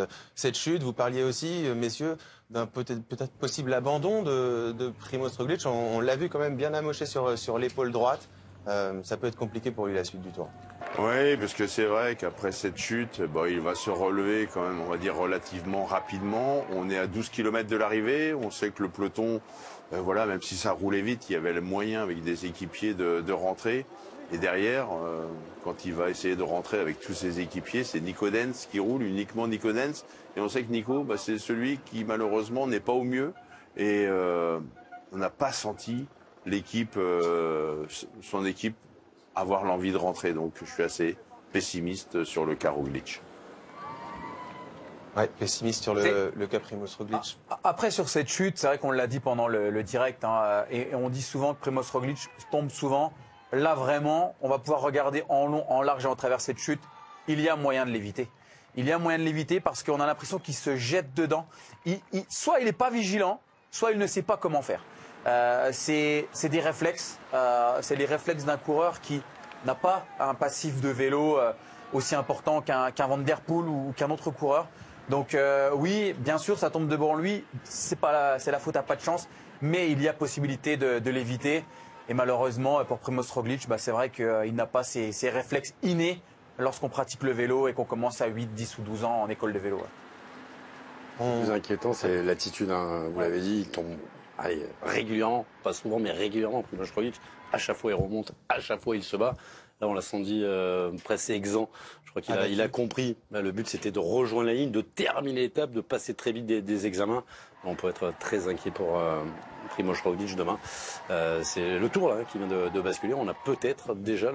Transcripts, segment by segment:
Cette chute, vous parliez aussi, messieurs, d'un peut-être possible abandon de Primoz Roglic. On l'a vu quand même bien amoché sur l'épaule droite. Ça peut être compliqué pour lui la suite du tour. Oui, parce que c'est vrai qu'après cette chute, il va se relever quand même, on va dire, relativement rapidement. On est à 12 km de l'arrivée. On sait que le peloton, voilà, même si ça roulait vite, il y avait le moyen avec des équipiers de rentrer. Et derrière, quand il va essayer de rentrer avec tous ses équipiers, c'est Nico Denz qui roule, uniquement Nico Denz. Et on sait que Nico, c'est celui qui malheureusement n'est pas au mieux. Et on n'a pas senti l'équipe, son équipe, avoir l'envie de rentrer. Donc je suis assez pessimiste sur le cas Roglic. Ouais, pessimiste sur le cas Primoz Roglic. Après, sur cette chute, c'est vrai qu'on l'a dit pendant le direct, hein, et on dit souvent que Primoz Roglic tombe souvent. Là, vraiment, on va pouvoir regarder en long, en large et en travers cette chute. Il y a moyen de l'éviter. Il y a moyen de l'éviter parce qu'on a l'impression qu'il se jette dedans. Soit il n'est pas vigilant, soit il ne sait pas comment faire. C'est des réflexes. C'est les réflexes d'un coureur qui n'a pas un passif de vélo aussi important qu'un Van Der Poel ou qu'un autre coureur. Donc oui, bien sûr, ça tombe devant lui. C'est la faute à pas de chance, mais il y a possibilité de l'éviter. Et malheureusement, pour Primoz Roglic, c'est vrai qu'il n'a pas ces réflexes innés lorsqu'on pratique le vélo et qu'on commence à 8, 10 ou 12 ans en école de vélo. Le plus inquiétant, c'est l'attitude. Hein. Vous l'avez dit, il tombe régulièrement, pas souvent, mais régulièrement. Primoz Roglic, à chaque fois, il remonte, à chaque fois, il se bat. Là, on l'a senti presque exempt. Je crois qu'il a compris. Le but, c'était de rejoindre la ligne, de terminer l'étape, de passer très vite des examens. On peut être très inquiet pour Primoz Roglic demain. C'est le tour là qui vient de basculer. On a peut-être déjà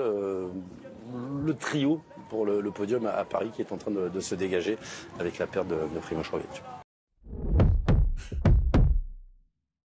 le trio pour le podium à Paris qui est en train de se dégager avec la perte de Primoz Roglic.